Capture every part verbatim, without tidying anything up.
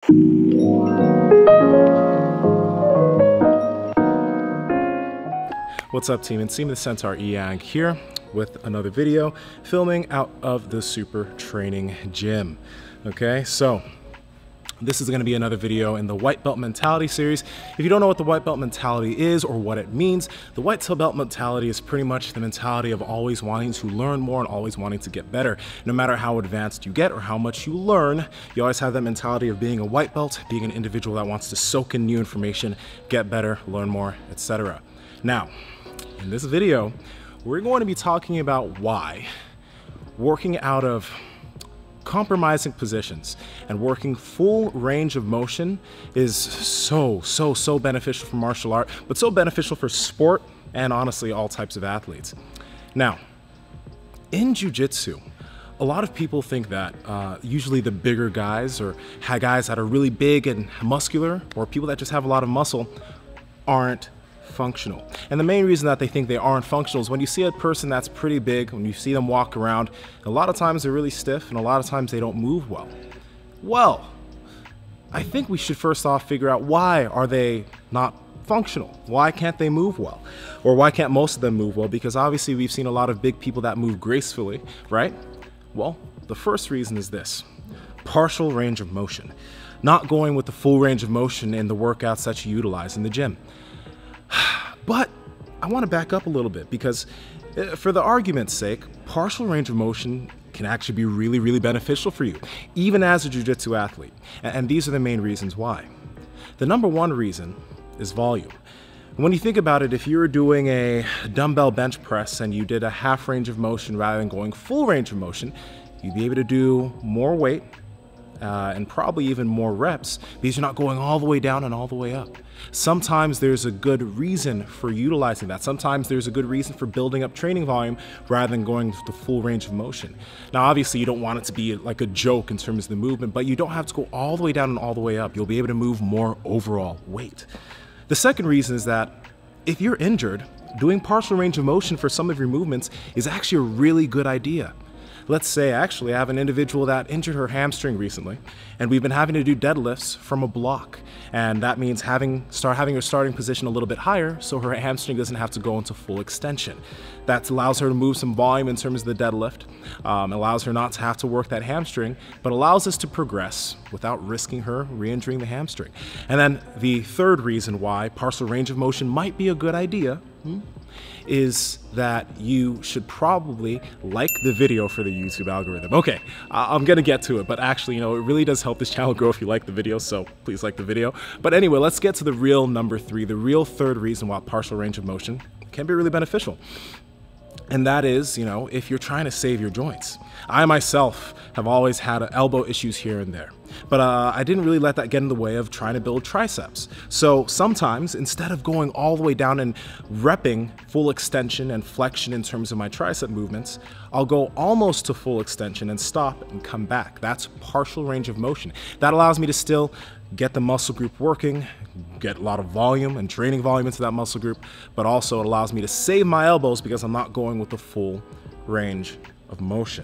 What's up, team? Nsima the Centaur Inyang here with another video filming out of the Super Training Gym. Okay, so this is going to be another video in the White Belt Mentality series. If you don't know what the White Belt Mentality is or what it means, the White Belt Mentality is pretty much the mentality of always wanting to learn more and always wanting to get better. No matter how advanced you get or how much you learn, you always have that mentality of being a white belt, being an individual that wants to soak in new information, get better, learn more, et cetera. Now, in this video, we're going to be talking about why working out of compromising positions and working full range of motion is so, so, so beneficial for martial art, but so beneficial for sport and honestly all types of athletes. Now, in Jiu Jitsu, a lot of people think that uh, usually the bigger guys or guys that are really big and muscular or people that just have a lot of muscle aren't functional. And the main reason that they think they aren't functional is when you see a person that's pretty big, when you see them walk around, a lot of times they're really stiff and a lot of times they don't move well. Well, I think we should first off figure out why are they not functional? Why can't they move well? Or why can't most of them move well? Because obviously we've seen a lot of big people that move gracefully, right? Well, the first reason is this: partial range of motion. Not going with the full range of motion in the workouts that you utilize in the gym. But I want to back up a little bit because for the argument's sake, partial range of motion can actually be really, really beneficial for you, even as a jiu-jitsu athlete. And these are the main reasons why. The number one reason is volume. When you think about it, if you were doing a dumbbell bench press and you did a half range of motion rather than going full range of motion, you'd be able to do more weight Uh, and probably even more reps because you're not going all the way down and all the way up. Sometimes there's a good reason for utilizing that. Sometimes there's a good reason for building up training volume rather than going to the full range of motion. Now, obviously you don't want it to be like a joke in terms of the movement, but you don't have to go all the way down and all the way up. You'll be able to move more overall weight. The second reason is that if you're injured, doing partial range of motion for some of your movements is actually a really good idea. Let's say, actually, I have an individual that injured her hamstring recently, and we've been having to do deadlifts from a block. And that means having start having her starting position a little bit higher so her hamstring doesn't have to go into full extension. That allows her to move some volume in terms of the deadlift, um, allows her not to have to work that hamstring, but allows us to progress without risking her re-injuring the hamstring. And then the third reason why partial range of motion might be a good idea hmm, is that you should probably like the video for the YouTube algorithm. Okay, uh, I'm gonna get to it, but actually, you know, it really does help this channel grow if you like the video, so please like the video. But anyway, let's get to the real number three, the real third reason why partial range of motion can be really beneficial. And that is, you know, if you're trying to save your joints. I myself have always had elbow issues here and there, but uh, I didn't really let that get in the way of trying to build triceps. So sometimes, instead of going all the way down and repping full extension and flexion in terms of my tricep movements, I'll go almost to full extension and stop and come back. That's partial range of motion. That allows me to still get the muscle group working, get a lot of volume and training volume into that muscle group, but also it allows me to save my elbows because I'm not going with the full range of motion.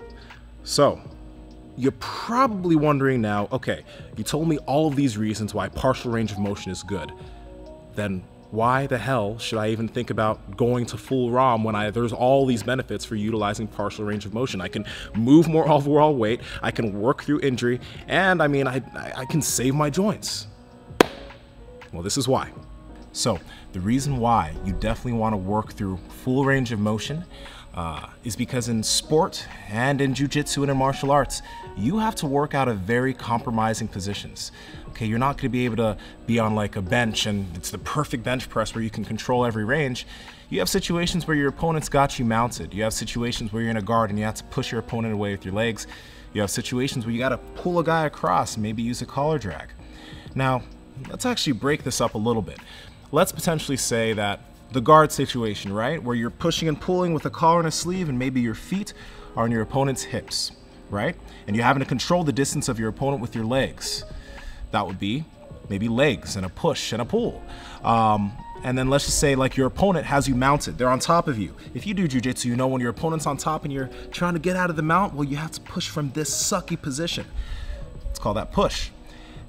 So, you're probably wondering now, okay, you told me all of these reasons why partial range of motion is good. Then why the hell should I even think about going to full ROM when I, there's all these benefits for utilizing partial range of motion? I can move more overall weight, I can work through injury, and I mean, I, I can save my joints. Well, this is why. So, the reason why you definitely want to work through full range of motion uh, is because in sport and in jiu-jitsu and in martial arts, you have to work out of very compromising positions. Okay, you're not going to be able to be on like a bench and it's the perfect bench press where you can control every range. You have situations where your opponent's got you mounted. You have situations where you're in a guard and you have to push your opponent away with your legs. You have situations where you got to pull a guy across and maybe use a collar drag. Now, let's actually break this up a little bit. Let's potentially say that the guard situation, right? Where you're pushing and pulling with a collar and a sleeve and maybe your feet are on your opponent's hips, right? And you're having to control the distance of your opponent with your legs. That would be maybe legs and a push and a pull. Um, and then let's just say like your opponent has you mounted, they're on top of you. If you do jiu-jitsu, you know when your opponent's on top and you're trying to get out of the mount, well, you have to push from this sucky position. Let's call that push.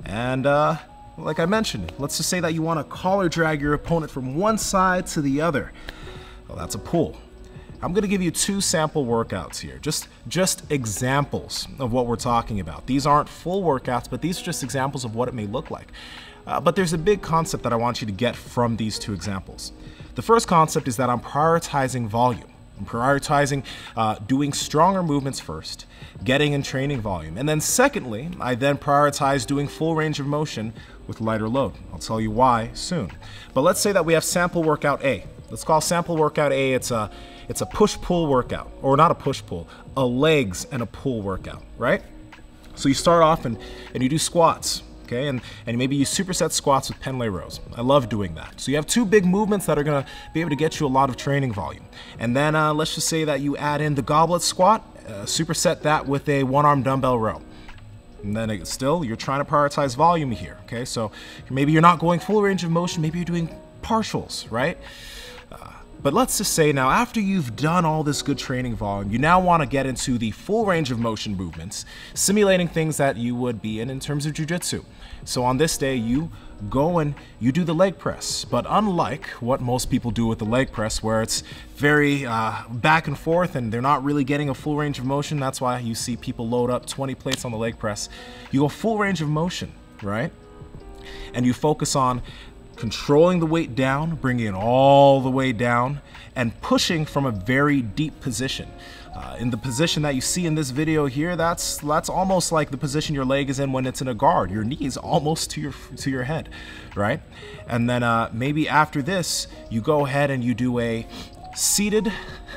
And uh, like I mentioned, let's just say that you want to collar drag your opponent from one side to the other. Well, that's a pull. I'm going to give you two sample workouts here, just, just examples of what we're talking about. These aren't full workouts, but these are just examples of what it may look like. Uh, but there's a big concept that I want you to get from these two examples. The first concept is that I'm prioritizing volume. I'm prioritizing uh, doing stronger movements first, getting and training volume. And then secondly, I then prioritize doing full range of motion with lighter load. I'll tell you why soon. But let's say that we have sample workout A. Let's call sample workout A, it's a, it's a push-pull workout, or not a push-pull, a legs and a pull workout, right? So you start off and, and you do squats, okay? And, and maybe you superset squats with pen lay rows. I love doing that. So you have two big movements that are gonna be able to get you a lot of training volume. And then uh, let's just say that you add in the goblet squat, uh, superset that with a one-arm dumbbell row. And then it, still, you're trying to prioritize volume here, okay? So maybe you're not going full range of motion, maybe you're doing partials, right? But let's just say now, after you've done all this good training volume, you now want to get into the full range of motion movements, simulating things that you would be in in terms of Jiu Jitsu. So on this day, you go and you do the leg press. But unlike what most people do with the leg press, where it's very uh, back and forth and they're not really getting a full range of motion, that's why you see people load up twenty plates on the leg press. You go full range of motion, right? And you focus on controlling the weight down, bringing it all the way down, and pushing from a very deep position. Uh, in the position that you see in this video here, that's that's almost like the position your leg is in when it's in a guard. Your knee is almost to your to your head, right? And then uh, maybe after this, you go ahead and you do a seated,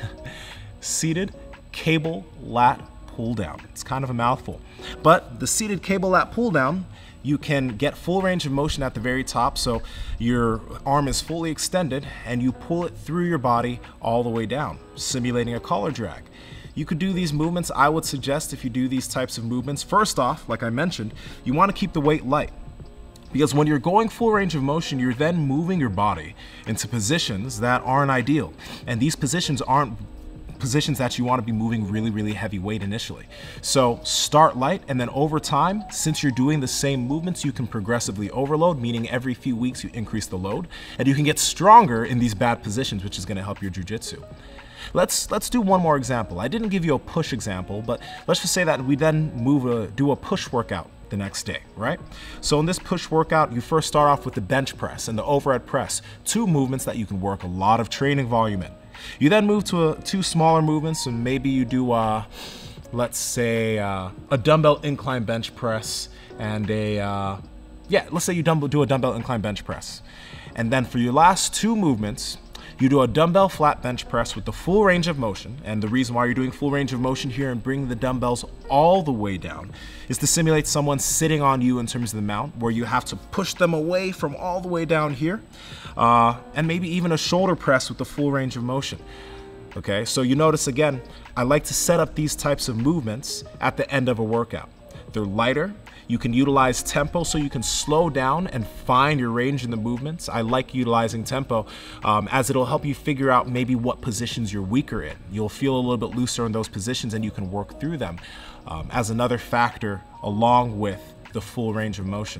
seated cable lat pull down. It's kind of a mouthful, but the seated cable lat pull down, you can get full range of motion at the very top, so your arm is fully extended and you pull it through your body all the way down, simulating a collar drag. You could do these movements. I would suggest, if you do these types of movements, first off, like I mentioned, you want to keep the weight light. Because when you're going full range of motion, you're then moving your body into positions that aren't ideal. And these positions aren't positions that you want to be moving really, really heavy weight initially. So start light, and then over time, since you're doing the same movements, you can progressively overload, meaning every few weeks you increase the load, and you can get stronger in these bad positions, which is going to help your jiu-jitsu. Let's let's do one more example. I didn't give you a push example, but let's just say that we then move a, do a push workout the next day, right? So in this push workout, you first start off with the bench press and the overhead press, two movements that you can work a lot of training volume in. You then move to a, two smaller movements, and maybe you do, uh, let's say, uh, a dumbbell incline bench press and a, uh, yeah, let's say you dumbbell, do a dumbbell incline bench press. And then for your last two movements, you do a dumbbell flat bench press with the full range of motion. And the reason why you're doing full range of motion here and bringing the dumbbells all the way down is to simulate someone sitting on you in terms of the mount, where you have to push them away from all the way down here. Uh, and maybe even a shoulder press with the full range of motion. Okay, so you notice again, I like to set up these types of movements at the end of a workout. They're lighter. You can utilize tempo so you can slow down and find your range in the movements. I like utilizing tempo um, as it'll help you figure out maybe what positions you're weaker in. You'll feel a little bit looser in those positions and you can work through them um, as another factor along with the full range of motion.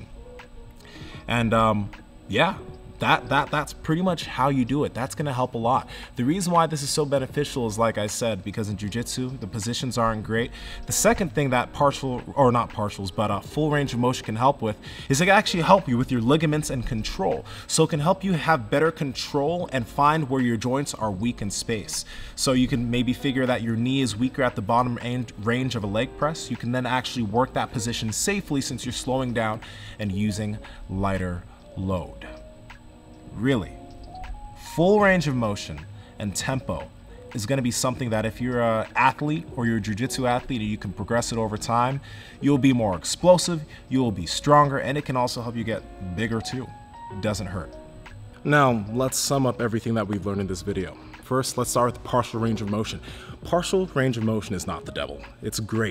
And um, yeah. That, that, that's pretty much how you do it. That's gonna help a lot. The reason why this is so beneficial is, like I said, because in jiu-jitsu, the positions aren't great. The second thing that partial, or not partials, but a full range of motion can help with is it can actually help you with your ligaments and control. So it can help you have better control and find where your joints are weak in space. So you can maybe figure that your knee is weaker at the bottom range of a leg press. You can then actually work that position safely since you're slowing down and using lighter load. Really, full range of motion and tempo is going to be something that if you're an athlete or you're a jiu-jitsu athlete and you can progress it over time, you'll be more explosive, you'll be stronger, and it can also help you get bigger too. It doesn't hurt. Now, let's sum up everything that we've learned in this video. First, let's start with partial range of motion. Partial range of motion is not the devil. It's great.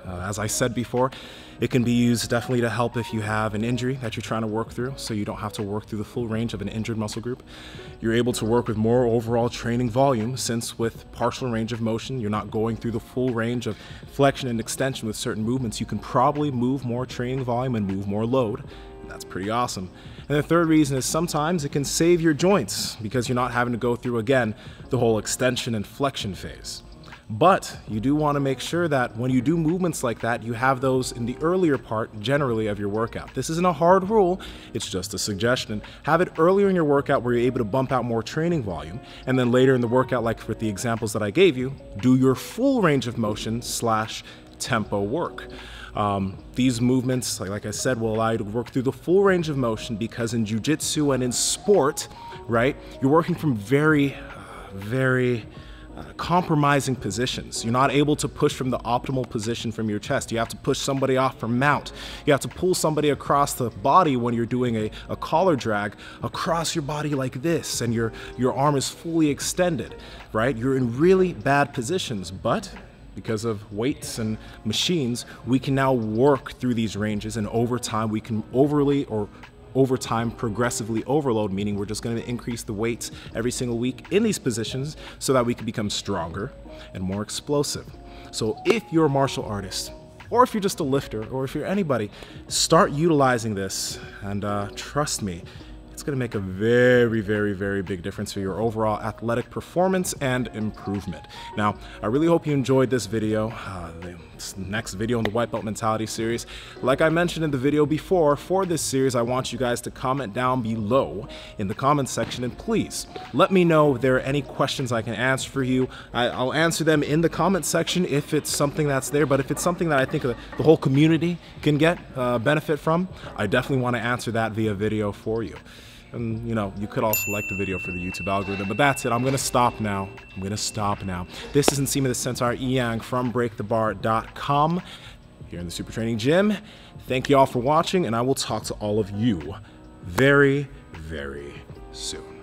Uh, as I said before, it can be used definitely to help if you have an injury that you're trying to work through, so you don't have to work through the full range of an injured muscle group. You're able to work with more overall training volume, since with partial range of motion, you're not going through the full range of flexion and extension with certain movements. You can probably move more training volume and move more load. And that's pretty awesome. And the third reason is sometimes it can save your joints because you're not having to go through, again, the whole extension and flexion phase. But you do want to make sure that when you do movements like that, you have those in the earlier part, generally, of your workout. This isn't a hard rule, it's just a suggestion. Have it earlier in your workout where you're able to bump out more training volume, and then later in the workout, like with the examples that I gave you, do your full range of motion slash tempo work. Um, these movements, like, like I said, will allow you to work through the full range of motion, because in Jiu Jitsu and in sport, right, you're working from very, uh, very, Uh, compromising positions. You're not able to push from the optimal position from your chest. You have to push somebody off from mount. You have to pull somebody across the body when you're doing a, a collar drag across your body like this, and your, your arm is fully extended, right? You're in really bad positions, but because of weights and machines, we can now work through these ranges, and over time we can overly or over time progressively overload, meaning we're just going to increase the weights every single week in these positions so that we can become stronger and more explosive. So if you're a martial artist, or if you're just a lifter, or if you're anybody, start utilizing this, and uh, trust me, it's going to make a very, very, very big difference for your overall athletic performance and improvement. Now, I really hope you enjoyed this video, uh, the next video in the White Belt Mentality series. Like I mentioned in the video before, for this series, I want you guys to comment down below in the comments section, and please let me know if there are any questions I can answer for you. I, I'll answer them in the comment section if it's something that's there, but if it's something that I think the, the whole community can get uh, benefit from, I definitely want to answer that via video for you. And, you know, you could also like the video for the YouTube algorithm, but that's it. I'm going to stop now. I'm going to stop now. This is Nsima the Centaur Inyang from break the bar dot com here in the Super Training Gym. Thank you all for watching, and I will talk to all of you very, very soon.